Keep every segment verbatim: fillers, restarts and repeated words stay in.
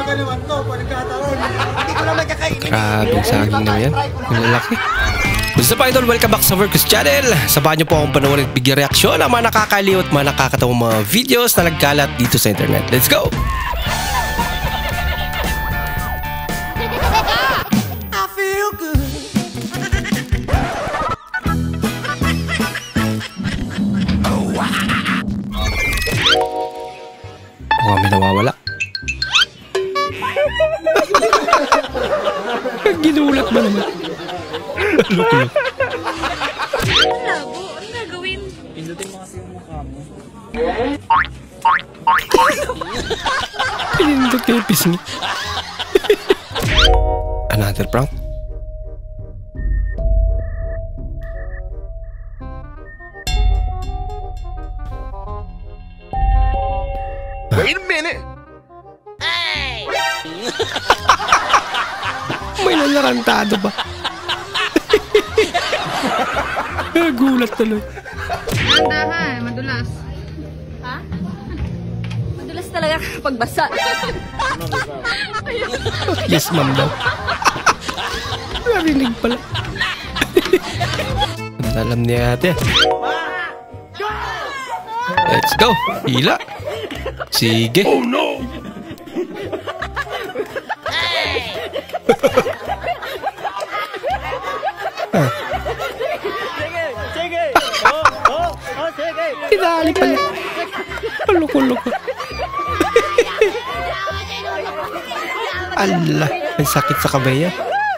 Talaga naman to, pagkataon. Hindi ko naman kakainin. Grabe, saging na yan. Ang lalaki. What's up, idol? Welcome back sa Workers Channel. Sabahan niyo po akong panoorin at bigyan reaksyon ang mga nakakaliw at mga nakakatawang mga videos na nagkalat dito sa internet. Let's go! I feel good. Oh, wow. Mukhang may nawawala. Ginulat ba naman? Luk-luk. Ang labo. Ano gagawin? Pindutin mo kasi yung mukha mo. Pinindot kayo pisngi. Another prank? Wait a minute. May nalarantado ba? Gulat tuloy. Dahan, madulas. Ha? Madulas talaga kapag basa. Yes, ma'am daw. Narinig pala. Ang alam niya ate. Let's go. Hila. Sige. Oh no. Ah. Sige! Oh, oh, oh, sige! Tinali pala. Loko-loko. Ala, ang sakit sa kabaya.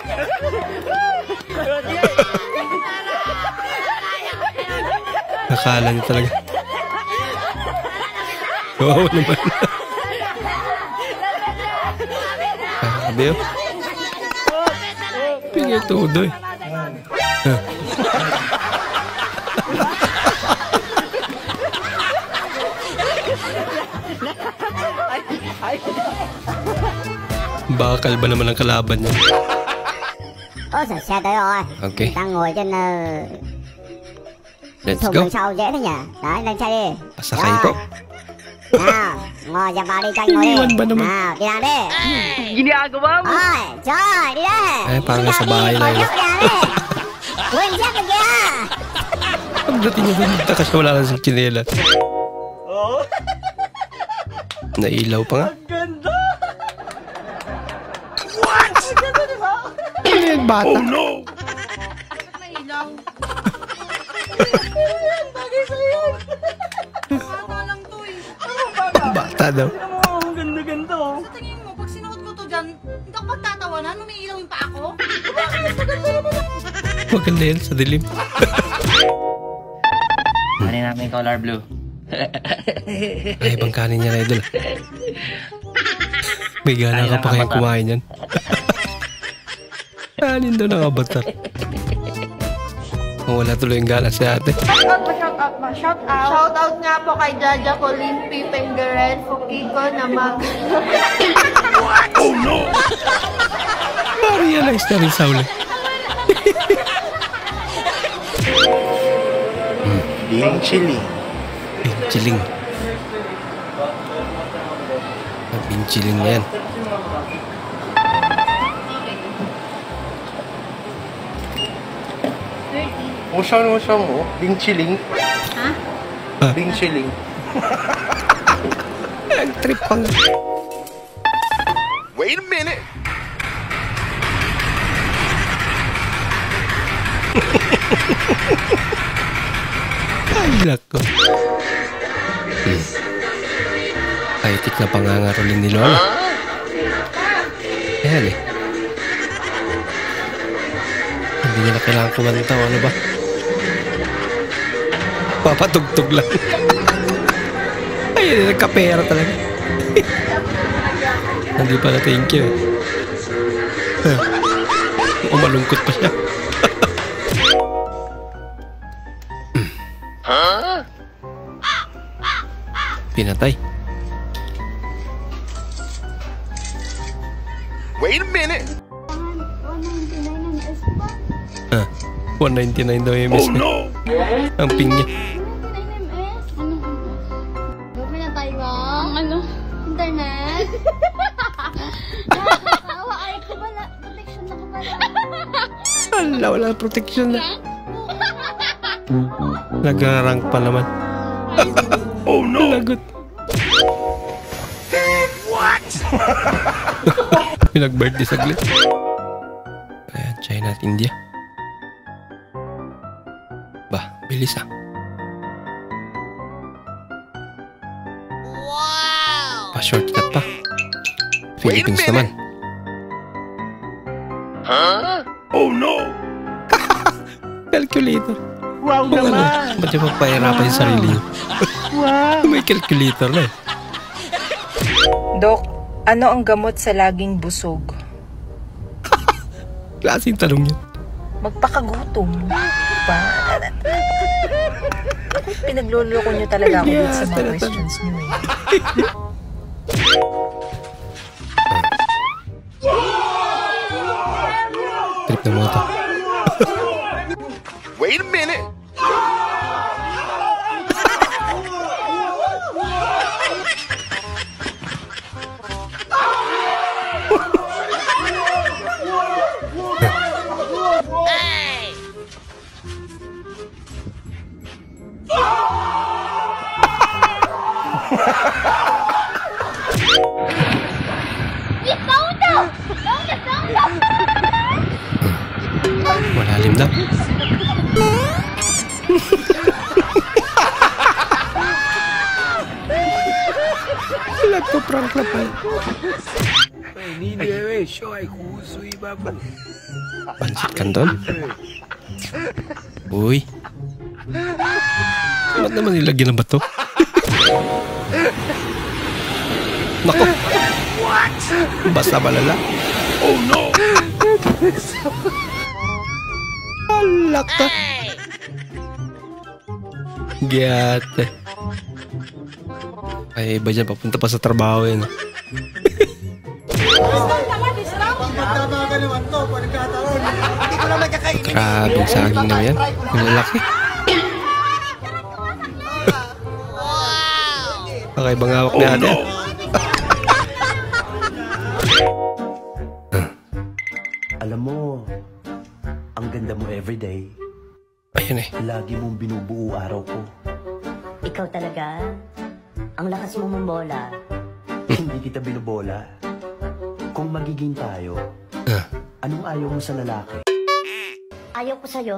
Nakala niya talaga. Oo naman. Sabi yun. Pingay todo eh. Huh. Bakal ba naman ang kalaban niya? Ôi trời xe tới rồi. Ok. Đang ngồi trên uh, Let's thùng go. đằng sau dễ thế nhỉ. Đấy, lên xe đi. Pasakay po. Nào, ngồi dẹp vào đi cho anh ngồi Iniwan ba đi. naman? Nào, đi nào đi. Ginagawa mo! Ôi, trời, đi đi. Ay, parang nasa bahay lang yun. Quên dép bên kia. Pagdating niya doon, nagtaka siya, wala lang sa tsinelas. Oh, Nailaw pa nga. ganda! Ano yung bata? Oh no! Nailaw. Bagay sa yan. Bata lang to eh. Bata daw. Oh, ang ganda-ganda oh. Sa tingin mo, pag sinuot ko to dyan, hindi ako magtatawanan, umiilaw yung pa ako. Bakit? Maganda naman ako. Maganda yan sa dilim. Ano namin color blue? Ay, ibang kanin niya na idol. May gana ka pa kayang kumain yan. Kanin daw ng avatar. Oh, wala tuloy yung gana si ate. Shout out pa, shout out pa, shout out. Shout out nga po kay Jaja Colleen P. Pengaren, Fukiko na mag... Oh no! Na-realize na rin Sauli. Being chilly. Binchiling. Binchiling na yan. Musang musang mo. Being chilling. Ha? Being chilling. Nag-trip pa nga. Wait a minute. Ay, lako. Hmm. Kaitik na pangangarolin ni Lola. Ayan eh. Hindi niya na kailangan kumanta o ano ba? Papatugtog lang. Ay, nagkapera talaga. Hindi pala thank you eh. O malungkot pa siya. Pinatay. Wait a minute. Ah, one ninety-nine daw yung M S niya. Ang ping niya. Gawin na tayo ng ano? Internet? Wala, wala protection na. Nag-rank pa naman. Oh no! Lagot. What? Pinag-birthday saglit. Ayan, China at India. Bah, bilis ah. Wow! Pa-shortcut pa. Philippines naman. Huh? Oh no! Calculator. Wow Kung ano, ba't yung magpahirapan yung sarili niyo? Wow! May calculator na eh. Dok, ano ang gamot sa laging busog? Klaseng tanong yun. Magpakagutom. Pa? Pinagluloko niyo talaga ako Yeah, dito sa mga talaga. questions niyo eh. Trip na mo ito. Wait a minute. Malalim daw. Nagpo-prank na pa. Pansit Canton? Uy. Ba't naman nilagyan ng bato? Nako. Basta malala. Oh no! Alak ka. Giyate. Ay, iba dyan. Papunta pa sa trabaho yun. Grabe yung saging na yan. Yung lalaki. Okay, bang hawak na natin? Alam mo, ang ganda mo everyday. Ayun eh. Lagi mong binubuo araw ko. Ikaw talaga? Ang lakas mo mambola. Hindi kita binubola. Kung magiging tayo, Ah. anong ayaw mo sa lalaki? Ayaw ko sa'yo.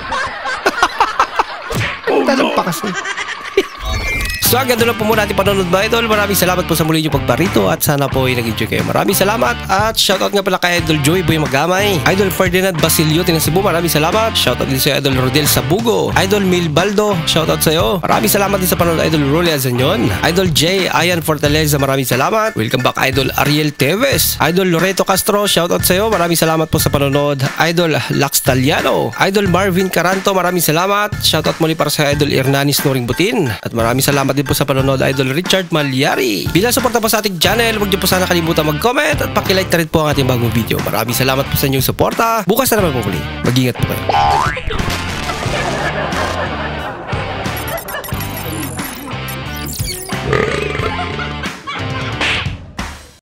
Tanong pa kasi. So hanggang doon lang po muna ating panonood mga idol. Maraming salamat po sa muli nyo pagparito at sana po ay nag-enjoy kayo. Maraming salamat at shoutout nga pala kay Idol Joy Boy Magamay, Idol Ferdinand Basilio Tinan Cebu, maraming salamat. Shoutout din sa Idol Rodel Sabugo, Idol Mil Baldo, shoutout sa iyo. Maraming salamat din sa panonood Idol Rolly Azanyon, Idol J Ayan Fortaleza, maraming salamat. Welcome back Idol Ariel Teves, Idol Loreto Castro, shoutout sa iyo. Maraming salamat po sa panonood. Idol Lax Taliano, Idol Marvin Caranto, maraming salamat. Shoutout muli para sa Idol Hernanis Noring Butin at maraming salamat din po sa panonood Idol Richard Malyari. Bilang suporta po sa ating channel, huwag niyo po sana kalimutan mag-comment at pakilike na rin po ang ating bagong video. Maraming salamat po sa inyong suporta. Bukas na naman po muli. Mag-ingat po kayo.